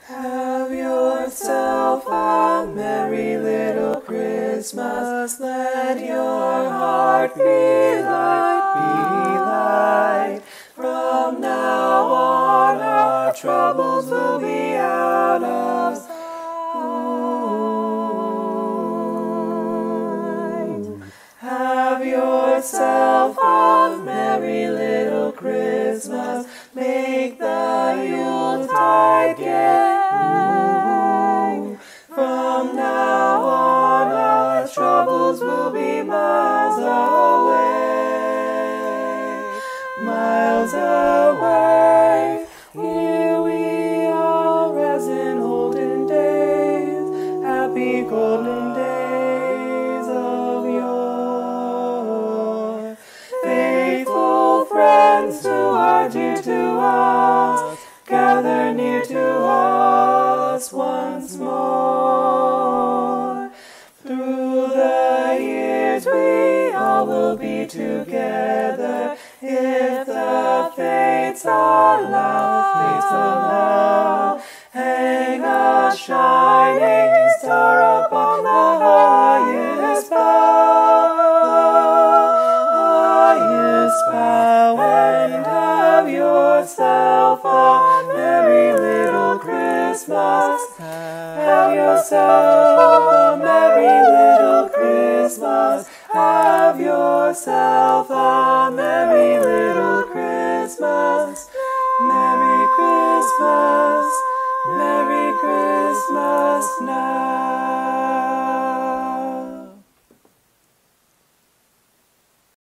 Have yourself a merry little Christmas. Let your heart be light, be light. From now on our troubles will be out of sight. Have yourself a merry little Christmas. Make the Yuletide gay. From now on our troubles will be miles away. Miles away. Here we are as in olden days. Happy golden days of yore. Faithful friends who are dear to us, gather near to us once more. Through the years we all will be together, if the fates allow, hang a shining star upon the highest bough, and have yourself a merry little Christmas. Have yourself a merry little Christmas. Have yourself a merry